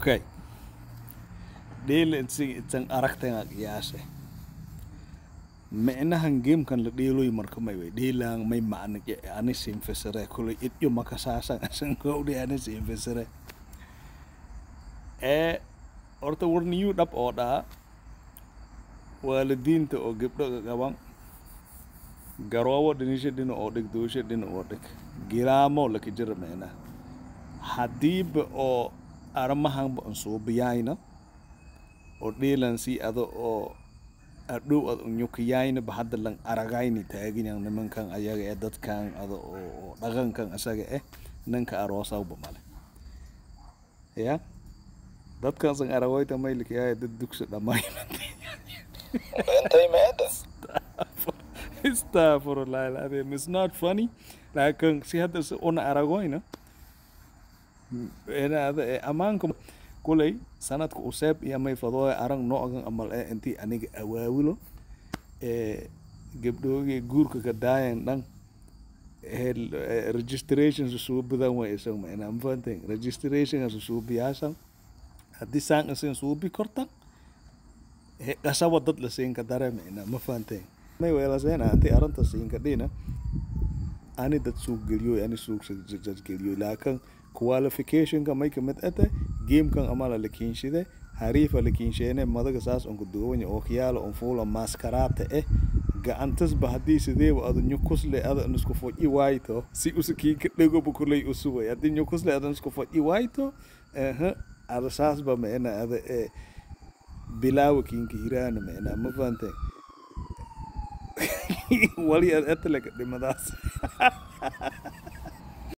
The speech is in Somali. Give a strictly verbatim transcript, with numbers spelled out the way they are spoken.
Okay. Deel insi itang araktenga qiyase. Micnahan game kan la dheeloy marka may way dheelaan may macna ani siin fasire kulay iyo makasaasan asan gowdi ani siin fasire. Ee horta warniyu dhab oo dhaa waalidiinta oo gabdho qaban garoobo dhinisha dhina oo dhig doosha dhina oo dhig giraamo la kijir meena hadiiba oo armahan ba soo biyayna oo dheelan si ado oo adhow ad unyukiyayna ba hadda lang aragayni taagin yang nimankan ayaga ee dadkan ado oo dhaqankan asaga eh nanka aroosaw ba male ya dadkan san aragoyta maylka yaa dad dugsi dhamayna Entay meeda. Astaghfirullah alazim. It's not funny. Laakin si hadda una aragoyna ina amaankum kulay sanadka usab iyo may fadooy arag noocan amal ee intii aniga awaawilo ee gabdhooge guurka ka daayan dhan ee registration soo badan way isoo ma ina amfanteen registration soo biyaasan hadii saan asin soo bi kortan ee qasawa dad la siin ka dareemayna ma fanteen may weelaseen anti aranta siin ka dhina ani dad soo geliyo ani soo soo geliyo laakin qualification ka may kamid ata game kan amala la kiinshide harifa la kiinshene madaga saas on ku duwanya oo khiyaalo on fuula maskarata eh gacantas ba hadii sidee adu nyukusle adu isku foji wayto si usaki ka dhago bu kulay usubay hadii nyukusle adu isku foji wayto eh adu saas ba meena adu eh bilaaw kiinka hiraan meena ma fante wali ad atlaka dhimadaas